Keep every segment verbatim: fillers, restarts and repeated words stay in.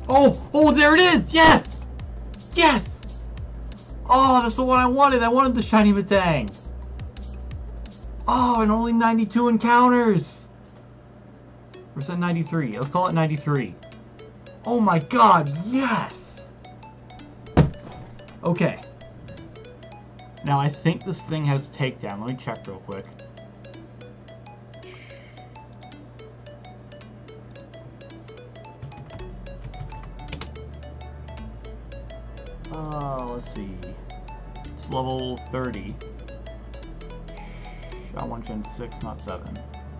Oh! Oh, there it is! Yes! Yes! Oh, that's the one I wanted. I wanted the shiny Metang. Oh, and only ninety-two encounters. Or is that ninety-three? Let's call it ninety-three. Oh my god, yes! Okay. Now, I think this thing has takedown. Let me check real quick. Uh, let's see. It's level thirty. Shot one Gen six, not seven.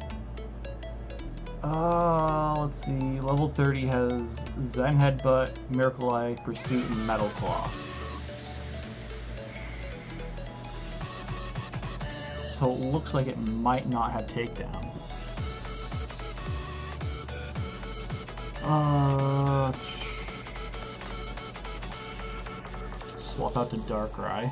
Uh, let's see. Level thirty has Zen Headbutt, Miracle Eye, Pursuit, and Metal Claw. So it looks like it might not have takedown. Uh, swap out to Darkrai.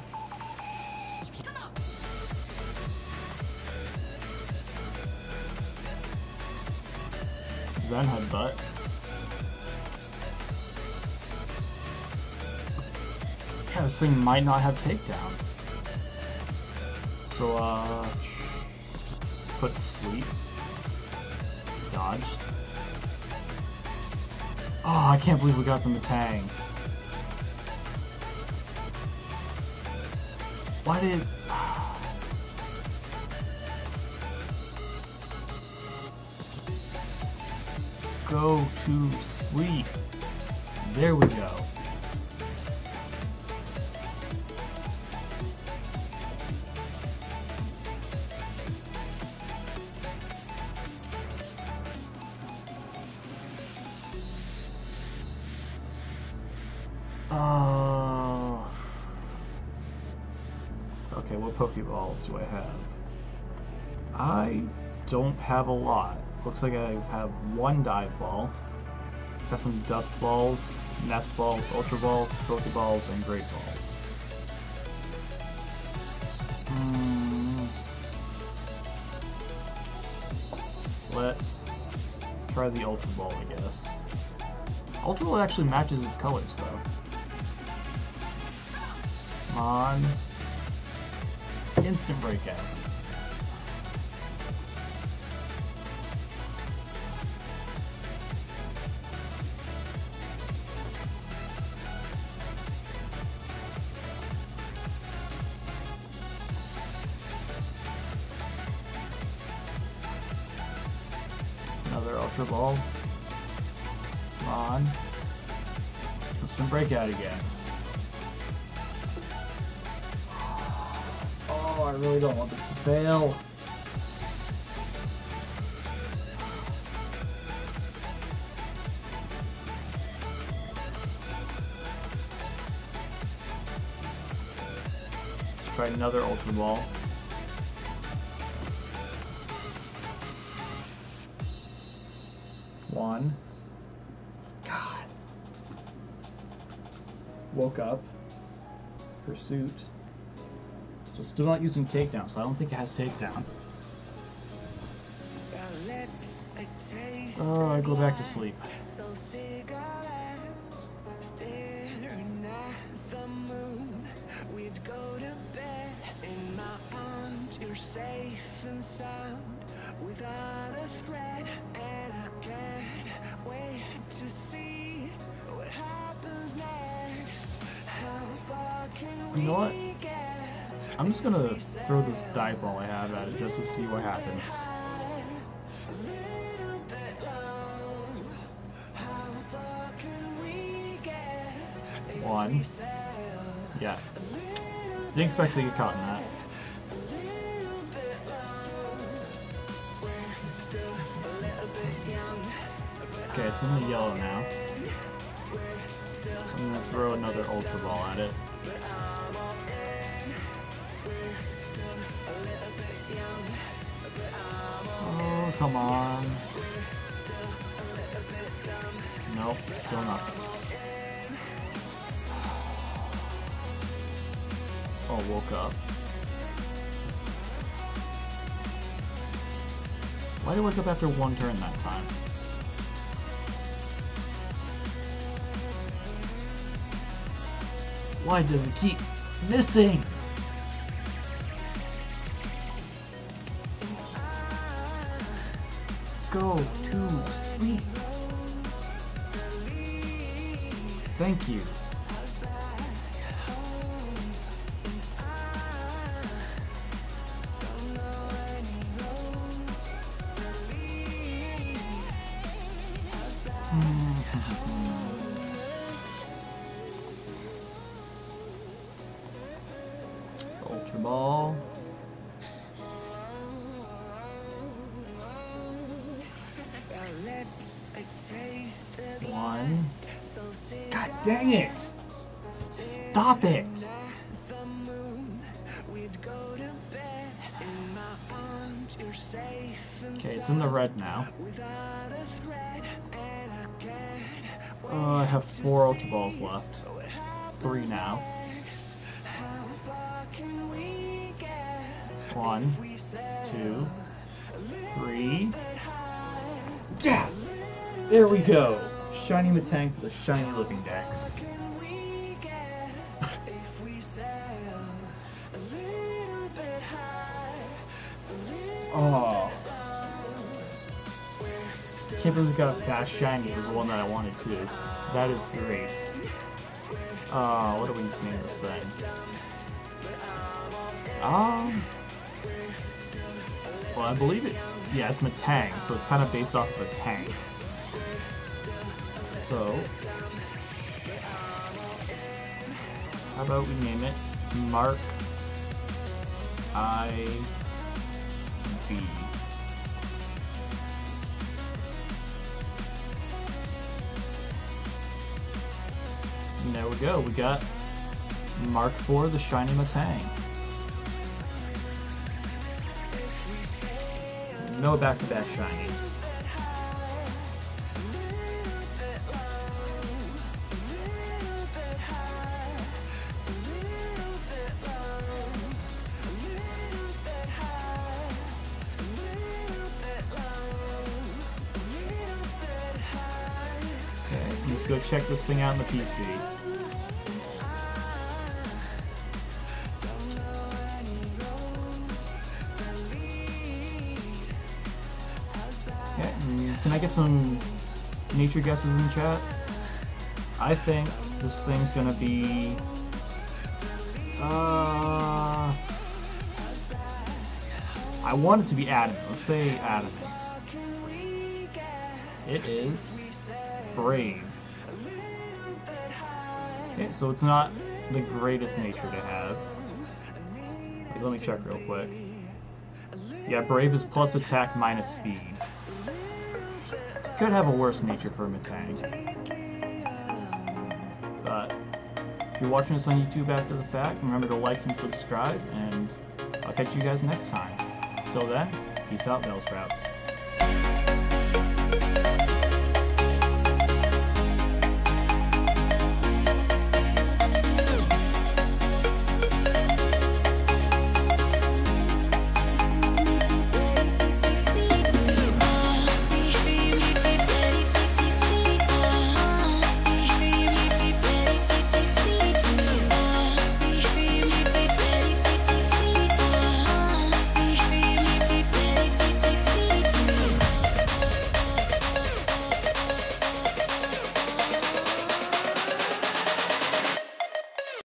Zen Headbutt. Yeah, this thing might not have takedown. So, uh, put sleep. Dodged. Oh, I can't believe we got the Metang. Why did... Go to sleep. There we go. Uh, okay, what Pokeballs do I have? I don't have a lot. Looks like I have one Dive Ball. Got some Dust Balls, Nest Balls, Ultra Balls, Pokeballs, and Great Balls. Hmm. Let's try the Ultra Ball, I guess. Ultra Ball actually matches its colors, though. Come on. Instant Breakout. Another Ultra Ball. Come on. Instant Breakout again. Oh, I really don't want this to fail. Let's try another Ultra Ball. One. God. Woke up. Pursuit. So still not using takedown, so I don't think it has takedown. Oh, I go back to sleep. You know what? I'm just gonna throw this Dive Ball I have at it just to see what happens. One. Yeah. Didn't expect to get caught in that. Okay, it's in the yellow now. I'm gonna throw another Ultra Ball at it. Oh, come on. Nope, still nothing. Oh, woke up. Why did I wake up after one turn that time? Why does it keep missing? Go to sleep. Thank you. Ultra Ball. One. God dang it! Stop it! Okay, it's in the red now. Uh, I have four Ultra Balls left. Three now. One, two, three. Yes! There we go! Shiny Metang for the Shiny Living Dex. Oh. Can't believe we got a fast shiny. It was the one that I wanted to. That is great. Uh, what do we name this thing? Um. Well, I believe it. Yeah, it's Metang, so it's kind of based off of a tank. So, how about we name it Mark I B. And there we go. We got Mark four, the Shiny Metang. No back-to-back shinies. Okay, let's go check this thing out in the P C. Can I get some nature guesses in chat? I think this thing's gonna be... Uh, I want it to be adamant. Let's say adamant. It is brave. Okay, so it's not the greatest nature to have. Wait, let me check real quick. Yeah, brave is plus attack minus speed. Could have a worse nature for a Metang. But if you're watching this on YouTube after the fact, remember to like and subscribe, and I'll catch you guys next time. Till then, peace out, Bellsprouts.